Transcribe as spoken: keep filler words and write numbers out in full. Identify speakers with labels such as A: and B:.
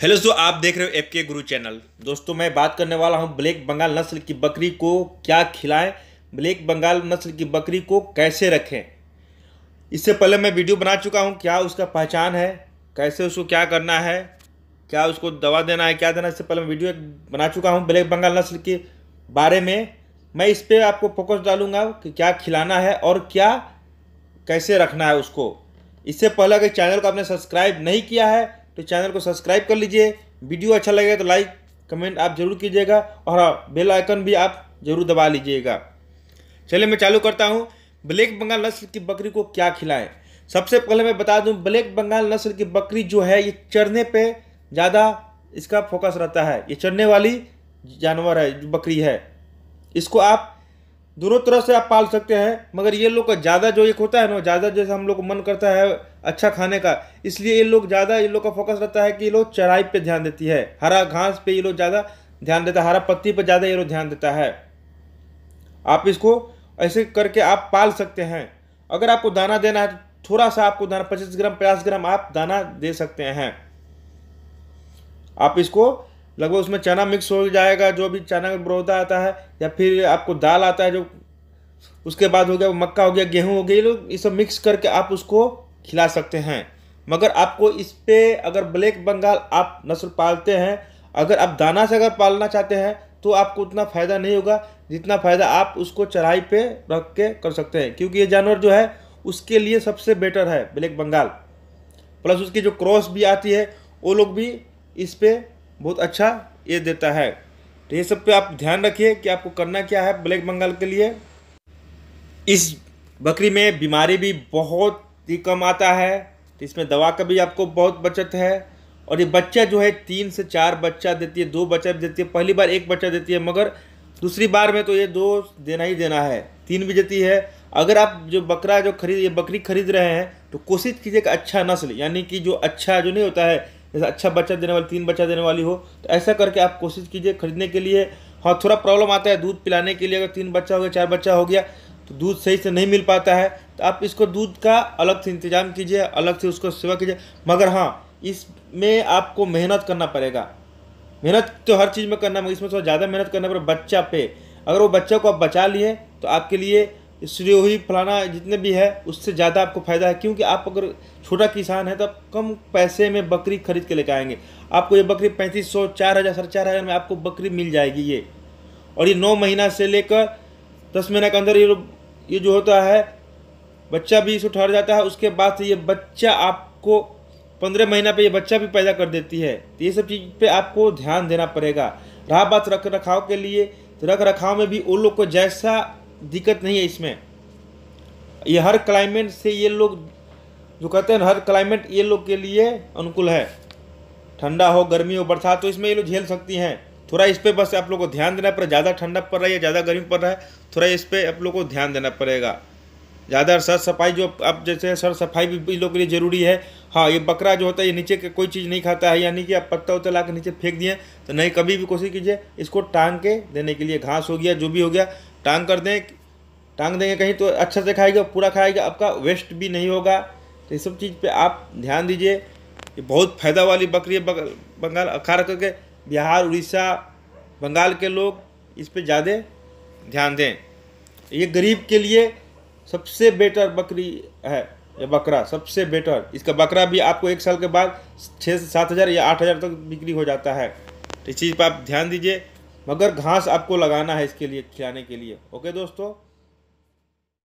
A: Hello दोस्तों, आप देख रहे हो एफ के गुरु चैनल। दोस्तों मैं बात करने वाला हूं ब्लैक बंगाल नस्ल की बकरी को क्या खिलाएं, ब्लैक बंगाल नस्ल की बकरी को कैसे रखें। इससे पहले मैं वीडियो बना चुका हूं, क्या उसका पहचान है, कैसे उसको क्या करना है, क्या उसको दवा देना है, क्या देना है। इससे पहले मैं वीडियो बना चुका हूँ ब्लैक बंगाल नस्ल के बारे में। मैं इस पर आपको फोकस डालूंगा कि क्या खिलाना है और क्या कैसे रखना है उसको। इससे पहले अगर चैनल को आपने सब्सक्राइब नहीं किया है तो चैनल को सब्सक्राइब कर लीजिए। वीडियो अच्छा लगेगा तो लाइक कमेंट आप जरूर कीजिएगा और हाँ, बेल आइकन भी आप जरूर दबा लीजिएगा। चलिए मैं चालू करता हूँ। ब्लैक बंगाल नस्ल की बकरी को क्या खिलाएं। सबसे पहले मैं बता दूं, ब्लैक बंगाल नस्ल की बकरी जो है ये चरने पे ज़्यादा इसका फोकस रहता है। ये चरने वाली जानवर है, जो बकरी है। इसको आप दोनों तरह से आप पाल सकते हैं, मगर ये लोग का ज़्यादा जो एक होता है ना, ज़्यादा जैसे हम लोग को मन करता है अच्छा खाने का, इसलिए ये लोग ज़्यादा ये लोग का फोकस रहता है कि ये लोग चराई पे ध्यान देती है। हरा घास पे ये लोग ज़्यादा ध्यान देता है, हरा पत्ती पे ज़्यादा ये लोग ध्यान देता है। आप इसको ऐसे करके आप पाल सकते हैं। अगर आपको दाना देना है तो थोड़ा सा आपको दाना पच्चीस ग्राम पचास ग्राम आप दाना दे सकते हैं। आप इसको लगभग उसमें चना मिक्स हो जाएगा, जो भी चना का बरौदा आता है, या फिर आपको दाल आता है जो, उसके बाद हो गया मक्का हो गया, गेहूं हो गया, ये लोग ये सब मिक्स करके आप उसको खिला सकते हैं। मगर आपको इस पे अगर ब्लैक बंगाल आप नस्ल पालते हैं, अगर आप दाना से अगर पालना चाहते हैं तो आपको उतना फ़ायदा नहीं होगा जितना फ़ायदा आप उसको चराई पे रख के कर सकते हैं। क्योंकि ये जानवर जो है उसके लिए सबसे बेटर है ब्लैक बंगाल। प्लस उसकी जो क्रॉस भी आती है वो लोग भी इस पर बहुत अच्छा ये देता है। तो ये सब पे आप ध्यान रखिए कि आपको करना क्या है ब्लैक बंगाल के लिए। इस बकरी में बीमारी भी बहुत ही कम आता है, तो इसमें दवा का भी आपको बहुत बचत है। और ये बच्चा जो है तीन से चार बच्चा देती है, दो बच्चा भी देती है। पहली बार एक बच्चा देती है, मगर दूसरी बार में तो ये दो देना ही देना है, तीन भी देती है। अगर आप जो बकरा जो खरीद ये बकरी खरीद रहे हैं तो कोशिश कीजिए कि अच्छा नस्ल, यानी कि जो अच्छा जो नहीं होता है, जैसे अच्छा बच्चा देने वाली, तीन बच्चा देने वाली हो, तो ऐसा करके आप कोशिश कीजिए खरीदने के लिए। हाँ, थोड़ा प्रॉब्लम आता है दूध पिलाने के लिए। अगर तीन बच्चा हो गया, चार बच्चा हो गया तो दूध सही से नहीं मिल पाता है, तो आप इसको दूध का अलग से इंतजाम कीजिए, अलग से उसको सेवा कीजिए। मगर हाँ, इसमें आपको मेहनत करना पड़ेगा। मेहनत तो हर चीज़ में करना, मगर इसमें थोड़ा ज़्यादा मेहनत करना पड़ेगा बच्चा पे। अगर वो बच्चा को आप बचा लिए तो आपके लिए श्रेयोही फलाना जितने भी है उससे ज़्यादा आपको फ़ायदा है। क्योंकि आप अगर छोटा किसान है तो आप कम पैसे में बकरी खरीद के लेकर आएंगे। आपको ये बकरी पैंतीस सौ चार हज़ार साढ़े चार हज़ार में आपको बकरी मिल जाएगी ये। और ये नौ महीना से लेकर दस महीने के अंदर ये ये जो होता है बच्चा भी इसको ठहर जाता है। उसके बाद से ये बच्चा आपको पंद्रह महीना पे ये बच्चा भी पैदा कर देती है। तो ये सब चीज़ पे आपको ध्यान देना पड़ेगा। रहा बात रख रखाव के लिए, तो रख रखाव में भी उन लोग को जैसा दिक्कत नहीं है इसमें। ये हर क्लाइमेट से ये लोग जो कहते हैं, हर क्लाइमेट ये लोग के लिए अनुकूल है। ठंडा हो, गर्मी हो, बरसात, तो इसमें ये लोग झेल सकती हैं। थोड़ा इस पर बस आप लोग को ध्यान देना पड़ेगा। ज़्यादा ठंडा पड़ रहा है या ज़्यादा गर्मी पड़ रहा है, थोड़ा इस पर आप लोग को ध्यान देना पड़ेगा। ज़्यादा सर सफाई जो आप जैसे सर सफाई भी लोग के लिए ज़रूरी है। हाँ, ये बकरा जो होता है ये नीचे के कोई चीज़ नहीं खाता है, यानी कि आप पत्ता उत्ता ला के नीचे फेंक दिए तो नहीं। कभी भी कोशिश कीजिए इसको टांग के देने के लिए, घास हो गया जो भी हो गया टांग कर दें, टांग देंगे कहीं तो अच्छा से खाएगा, पूरा खाएगा, आपका वेस्ट भी नहीं होगा। तो इस सब चीज़ पे आप ध्यान दीजिए। ये बहुत फ़ायदा वाली बकरी है बंगाल। खास करके बिहार, उड़ीसा, बंगाल के लोग इस पे ज़्यादा ध्यान दें। ये गरीब के लिए सबसे बेटर बकरी है, ये बकरा सबसे बेटर। इसका बकरा भी आपको एक साल के बाद छः से सात हज़ार या आठ हज़ार तक बिक्री हो जाता है। तो इस चीज़ पर आप ध्यान दीजिए। मगर घास आपको लगाना है इसके लिए, खिलाने के लिए। ओके दोस्तों।